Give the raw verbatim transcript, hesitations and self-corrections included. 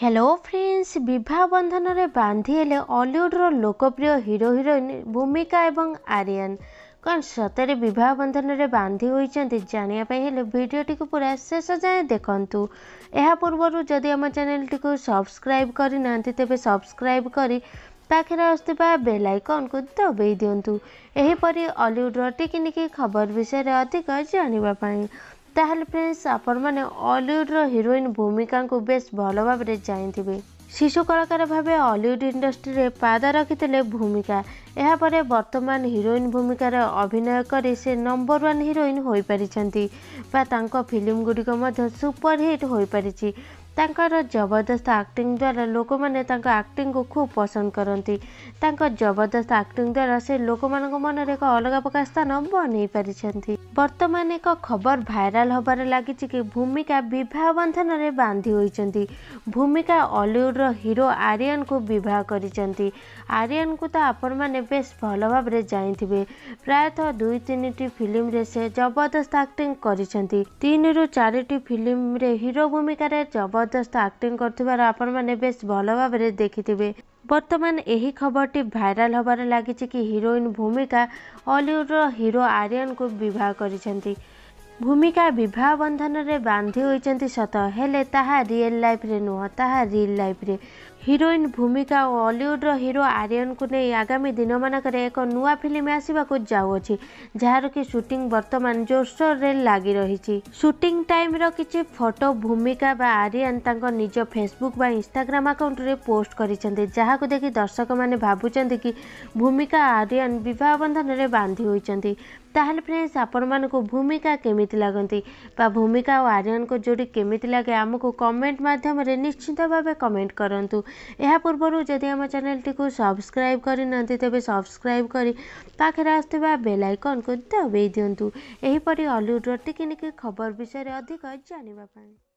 Hello friends, विवाह बंधन रे बांधी हेले हॉलीवुड्र लोकप्रिय हिरो हिरोइन भूमिका एवं आर्यन कौन सतरे विवाह बंधन रे बांधी होइचंती जानिया पई हेले वीडियोटी को पूरा शेष जाए देखंतु। एहा पूर्वरु जदि हम चैनल टी को सब्सक्राइब करि नांती तेबे सब्सक्राइब करि पाखरे आसुवा बेल आइकन को दबाई दियंतु एही परि हॉलीवुड्र टिकिनिकी खबर विषय रे अधिक जानिबा पई। ताहले फ्रेंड्स आपण मैंने हॉलीवुड्र हिरोइन भूमिका को बेस भल भाव जाइथिबे। शिशु कलाकार भावे हॉलीवुड इंडस्ट्री रे पाद रखिते भूमिका यापर वर्तमान हिरोइन भूमिकार अभिनय कर से नंबर वन हिरोइन हो पारिछंती बा तांको फिल्म गुड़िक मध्य सुपरहिट हो पारिछि। तांकर जबरदस्त एक्टिंग द्वारा लोक मैंने एक्टिंग को खूब पसंद करती। तांकर जबरदस्त एक्टिंग द्वारा से लोक मान मन एक अलग प्रकार स्थान बन पारिछंती। वर्तमान एक खबर भाइराल होबार लगी कि भूमिका विवाह बंधन रे बांधी होइछंती। भूमिका हॉलीवुड्र हिरो आर्यन को विवाह करिछंती। आर्यन को तो आपण मैंने बेस भल भाव जाइथिबे। प्रायतः दुई तीन टी फिल्म रे से जबरदस्त एक्टिंग करिछंती। तीन रु चार टी फिल्म रे हिरो भूमिका रे जबरदस्त एक्टिंग करथिबार आपण मैंने बेस भल भाव देखिथिबे। वर्तमान यही खबरटी भाइराल होबार लगी कि हिरोइन भूमिका हॉलीवुड्र हिरो आर्यन को विवाह करिछंती। भूमिका विवाह बंधन रे बांधी होइचंती सत हेले ताहा रियल लाइफ रे नुह ताहा रियल लाइफ रे। हिरोइन भूमिका हॉलीवुड्र हिरो आर्यन को नहीं आगामी दिन मानकर एक नुआ फिल्म आसवा को जाऊँगी जार कि शूटिंग वर्तमान जोरसोर रे लगी रही। शूटिंग टाइम रो किछि फोटो भूमिका बा आर्यन तांको निज फेसबुक बा इंस्टाग्राम अकाउंट रे पोस्ट करिसेंती जहाँ को देखि दर्शक माने भाबुचंती कि भूमिका आर्यन विवाह बंधन रे बांधी होइचंती। ताहले फ्रेंड्स आपण मानको भूमिका केमिति लागंती बा भूमिका और आर्यन को जोड़ी केमिति लागे आमको कमेंट माध्यम रे निश्चित भावे कमेंट करंतु। एहा पूर्वरु जदि हम चैनल टी को सब्सक्राइब करि नांती तेबे सब्सक्राइब करि पाखरे आसुवा बेल आइकन को दबाई दियंतु एही परि हॉलीवुड टिकिनिकी खबर विषय रे अधिक जानिबा पई।